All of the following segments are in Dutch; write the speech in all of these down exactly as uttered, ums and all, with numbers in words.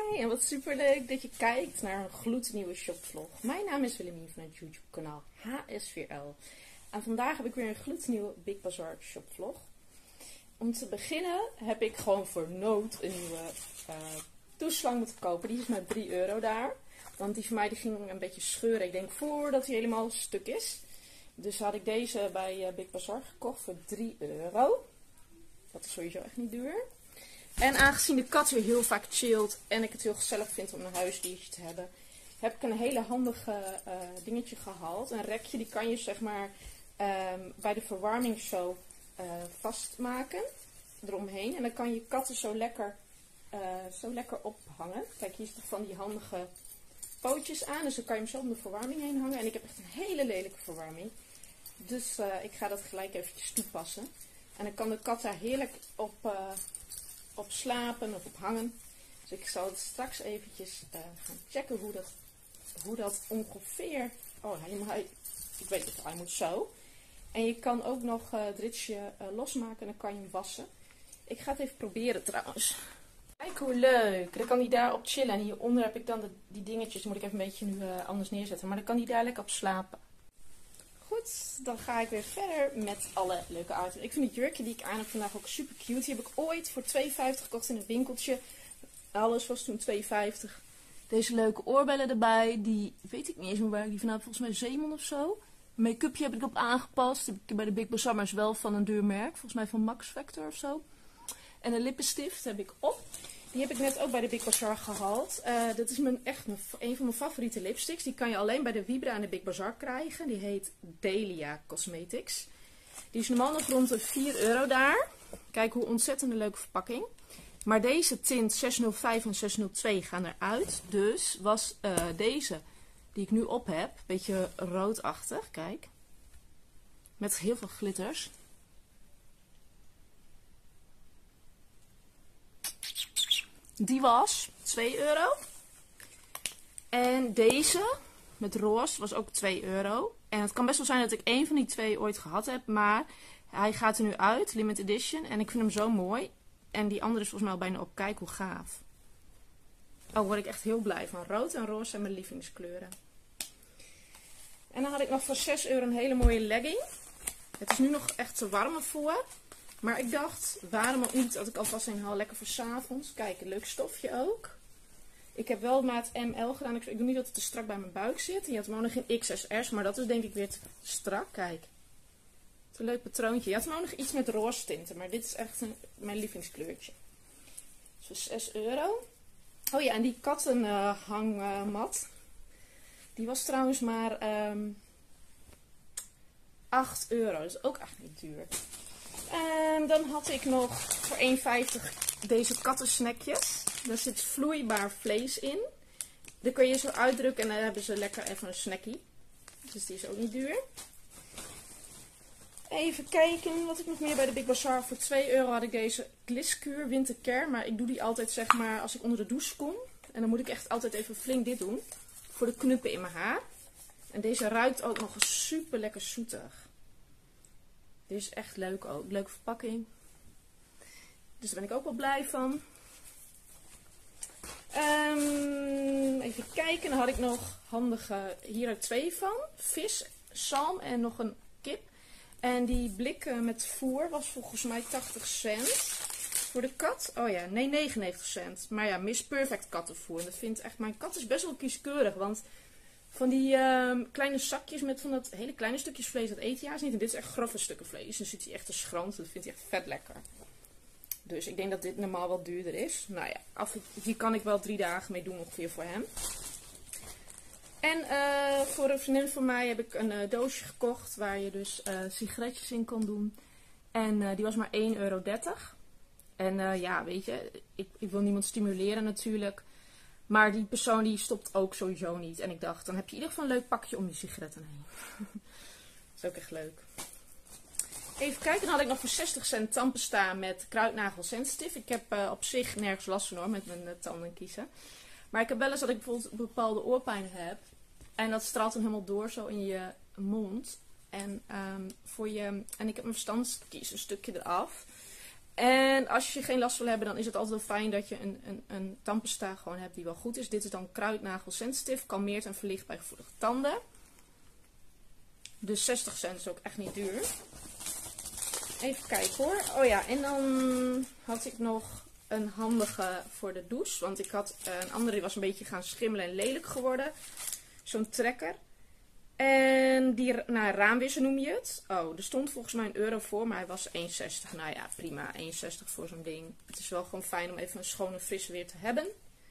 Hi en wat superleuk dat je kijkt naar een gloednieuwe shopvlog. Mijn naam is Willemien van het YouTube kanaal H S vier L. En vandaag heb ik weer een gloednieuwe Big Bazaar shopvlog. Om te beginnen heb ik gewoon voor nood een nieuwe uh, toeslang moeten kopen. Die is maar drie euro daar. Want die van mij die ging een beetje scheuren. Ik denk voordat hij helemaal stuk is. Dus had ik deze bij uh, Big Bazaar gekocht voor drie euro. Dat is sowieso echt niet duur. En aangezien de kat weer heel vaak chillt en ik het heel gezellig vind om een huisdiertje te hebben, heb ik een hele handige uh, dingetje gehaald. Een rekje, die kan je zeg maar um, bij de verwarming zo uh, vastmaken, eromheen. En dan kan je katten zo lekker, uh, zo lekker ophangen. Kijk, hier zitten van die handige pootjes aan, dus dan kan je hem zo om de verwarming heen hangen. En ik heb echt een hele lelijke verwarming. Dus uh, ik ga dat gelijk eventjes toepassen. En dan kan de kat daar heerlijk op... Uh, op slapen of op hangen. Dus ik zal het straks eventjes uh, gaan checken hoe dat, hoe dat ongeveer... Oh, hij, hij, ik weet het, hij moet zo. En je kan ook nog uh, het ritsje uh, losmaken en dan kan je hem wassen. Ik ga het even proberen trouwens. Kijk hoe leuk. Dan kan hij daar op chillen. En hieronder heb ik dan de, die dingetjes. Die moet ik even een beetje nu uh, anders neerzetten. Maar dan kan hij daar lekker op slapen. Goed, dan ga ik weer verder met alle leuke items. Ik vind het jurkje die ik aan heb vandaag ook super cute. Die heb ik ooit voor twee vijftig gekocht in het winkeltje. Alles was toen twee vijftig. Deze leuke oorbellen erbij. Die weet ik niet eens meer waar ik die vandaan, volgens mij Zeeman of zo. Make-upje heb ik op aangepast. Die heb ik bij de Big Bazaar, maar is wel van een duur merk. Volgens mij van Max Factor of zo. En een lippenstift heb ik op. Die heb ik net ook bij de Big Bazaar gehaald. Uh, dat is mijn, echt mijn, een van mijn favoriete lipsticks. Die kan je alleen bij de Vibra en de Big Bazaar krijgen. Die heet Delia Cosmetics. Die is normaal nog rond de vier euro daar. Kijk hoe ontzettend een leuke verpakking. Maar deze tint zeshonderdvijf en zeshonderdtwee gaan eruit. Dus was uh, deze die ik nu op heb. Een beetje roodachtig. Kijk. Met heel veel glitters. Die was twee euro. En deze met roze was ook twee euro. En het kan best wel zijn dat ik één van die twee ooit gehad heb. Maar hij gaat er nu uit. Limited edition. En ik vind hem zo mooi. En die andere is volgens mij al bijna op. Kijk hoe gaaf. Oh, daar word ik echt heel blij van. Rood en roze zijn mijn lievelingskleuren. En dan had ik nog voor zes euro een hele mooie legging. Het is nu nog echt te warm ervoor. Maar ik dacht, waarom ook niet, dat ik alvast een haal lekker voor 's avonds. Kijk, een leuk stofje ook. Ik heb wel maat M L gedaan. Ik, ik doe niet dat het te strak bij mijn buik zit. Je had hem ook nog in X S S, maar dat is denk ik weer te strak. Kijk. Het is een leuk patroontje. Je had hem ook nog iets met roze tinten, maar dit is echt een, mijn lievelingskleurtje. Dus zes euro. Oh ja, en die kattenhangmat. Uh, die was trouwens maar um, acht euro. Dat is ook echt niet duur. En dan had ik nog voor één vijftig deze kattensnackjes. Daar zit vloeibaar vlees in. Dan kun je zo uitdrukken en dan hebben ze lekker even een snackie. Dus die is ook niet duur. Even kijken wat ik nog meer bij de Big Bazaar. Voor twee euro had ik deze Gliskuur Wintercare. Maar ik doe die altijd zeg maar als ik onder de douche kom. En dan moet ik echt altijd even flink dit doen. Voor de knuppen in mijn haar. En deze ruikt ook nog eens super lekker zoetig. Dit is echt leuk ook. Leuke verpakking. Dus daar ben ik ook wel blij van. Um, even kijken. Dan had ik nog handige, hier ook twee van. Vis, zalm en nog een kip. En die blik met voer was volgens mij tachtig cent. Voor de kat. Oh ja, nee negenennegentig cent. Maar ja, Miss Perfect kattenvoer. En dat vindt echt, mijn kat is best wel kieskeurig. Want van die uh, kleine zakjes met van dat hele kleine stukjes vlees, dat eet hij juist niet. En dit is echt grove stukken vlees. Dan zit hij echt te schranten. Dat vindt hij echt vet lekker. Dus ik denk dat dit normaal wat duurder is. Nou ja, af, hier kan ik wel drie dagen mee doen ongeveer voor hem. En uh, voor een vriendin van mij heb ik een uh, doosje gekocht waar je dus uh, sigaretjes in kon doen. En uh, die was maar één euro dertig. En uh, ja, weet je, ik, ik wil niemand stimuleren natuurlijk. Maar die persoon die stopt ook sowieso niet. En ik dacht, dan heb je in ieder geval een leuk pakje om je sigaretten heen. Dat is ook echt leuk. Even kijken, dan had ik nog voor zestig cent tandpasta met kruidnagel sensitive. Ik heb uh, op zich nergens last van hoor, met mijn uh, tanden kiezen. Maar ik heb wel eens dat ik bijvoorbeeld bepaalde oorpijn heb. En dat straalt dan helemaal door zo in je mond. En, um, voor je, en ik heb mijn verstandskies een stukje eraf. En als je geen last wil hebben, dan is het altijd wel fijn dat je een, een, een tandpasta gewoon hebt die wel goed is. Dit is dan kruidnagel sensitive, kalmeert en verlicht bij gevoelige tanden. Dus zestig cent is ook echt niet duur. Even kijken hoor. Oh ja, en dan had ik nog een handige voor de douche. Want ik had een andere, die was een beetje gaan schimmelen en lelijk geworden. Zo'n trekker. En die, nou, raamwisser noem je het. Oh, er stond volgens mij een euro voor, maar hij was één zestig. Nou ja, prima, één zestig voor zo'n ding. Het is wel gewoon fijn om even een schone frisse weer te hebben.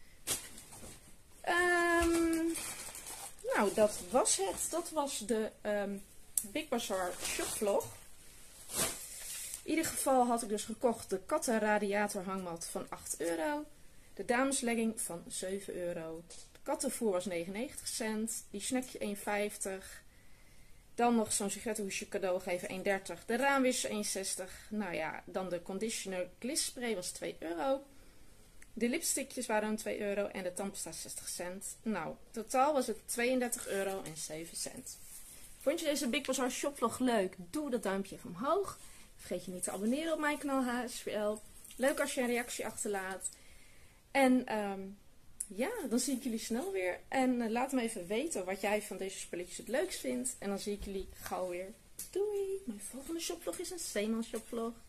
Um, nou, dat was het. Dat was de um, Big Bazaar shopvlog. In ieder geval had ik dus gekocht de katten radiator hangmat van acht euro. De dameslegging van zeven euro. De kattenvoer was negenennegentig cent. Die snackje één vijftig. Dan nog zo'n sigarettenhoesje cadeau geven één dertig. De raamwisser één zestig. Nou ja, dan de conditioner glisspray was twee euro. De lipstickjes waren twee euro en de tandpasta zestig cent. Nou, totaal was het tweeëndertig euro en zeven cent. Vond je deze Big Bazaar shopvlog leuk? Doe dat duimpje even omhoog. Vergeet je niet te abonneren op mijn kanaal H S V L. Leuk als je een reactie achterlaat. En um, ja, dan zie ik jullie snel weer. En uh, laat me even weten wat jij van deze spulletjes het leukst vindt. En dan zie ik jullie gauw weer. Doei! Mijn volgende shopvlog is een Zeeman shopvlog.